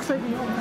際日本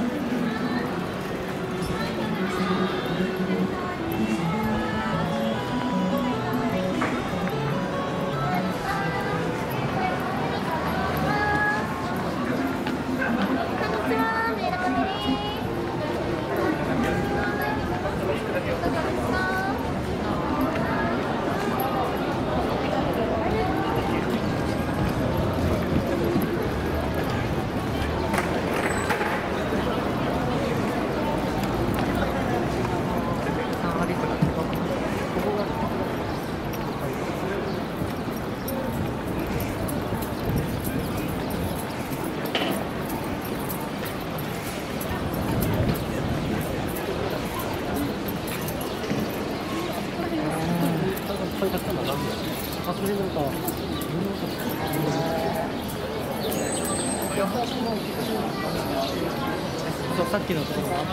さっきのところが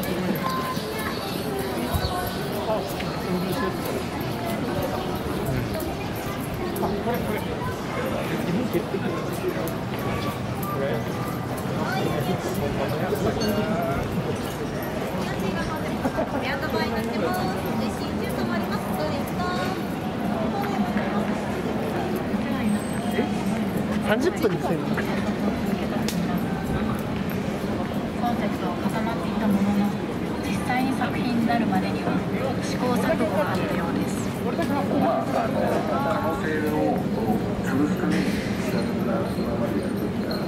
30分にせんのコンセプトは固まっていたものの、実際に作品になるまでには試行錯誤があったようです。 可能性を潰すために今までやってきた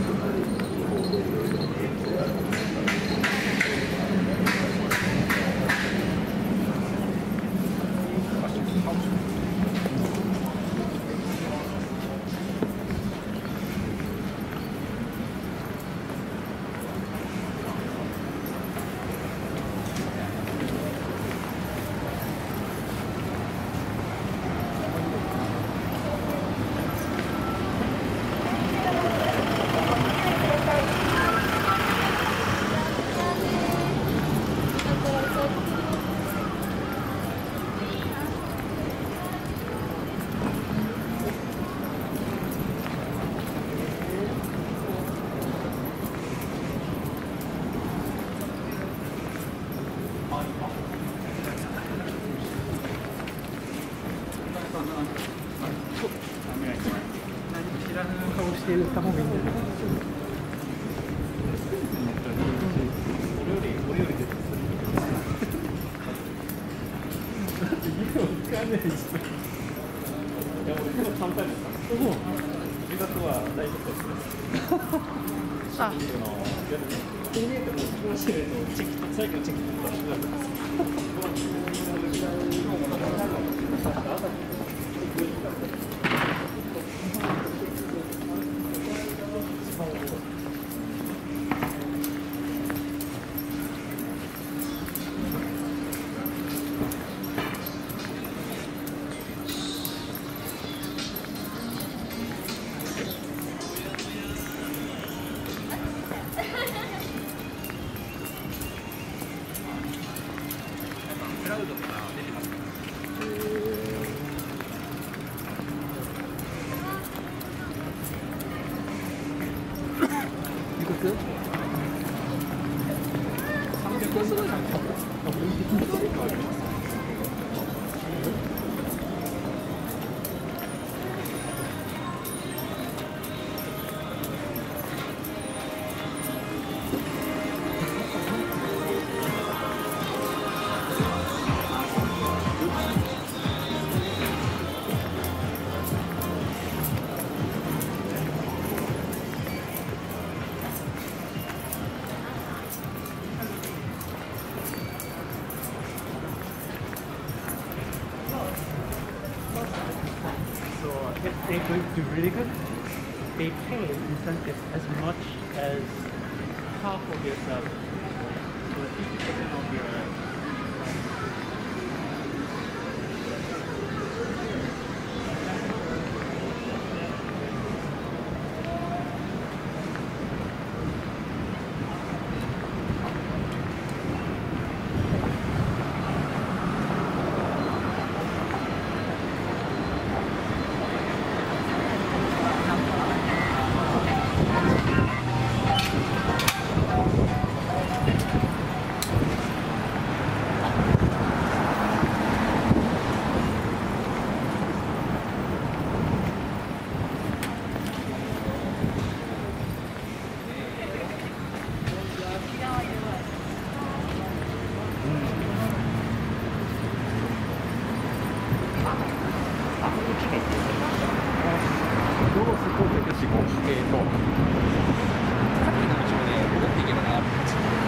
知らぬ顔して売った方がいいんじゃない俺よりですだって家を使わないです。いや俺今簡単ですか。10月は大丈夫です。あ、1メートルの気持ちでチェック、最後のチェックとしてクラウドとか出てますか。いくつ？300円すごいな。If they do really good, they pay incentives as much as half of your salary. So 50% of your ロゴスとメキシコ、さっきの道で戻っていけばなって。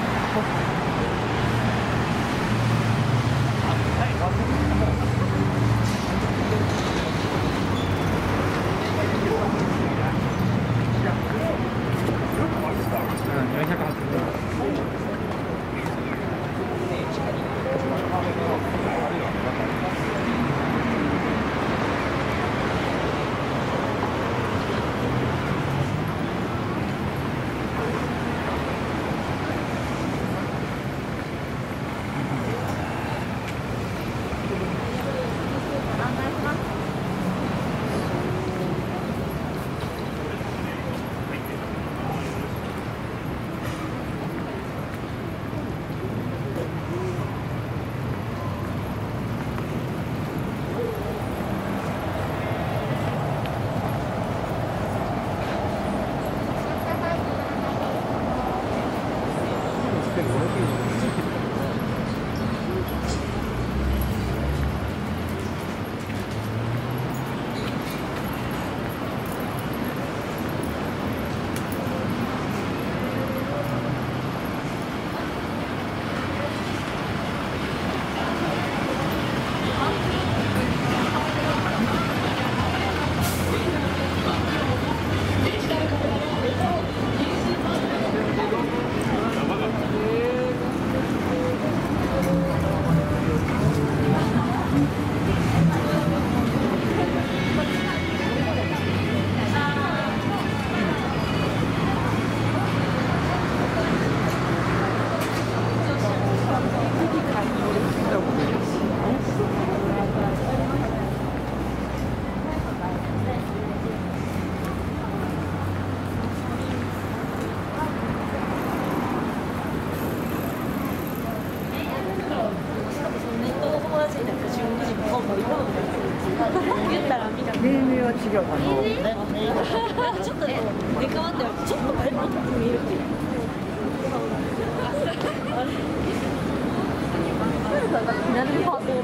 命名は違うかな。 ちょっとね、出変わってはちょっとあれっぽく見えるっていう。なるほど。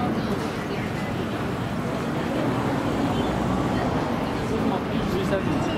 小さい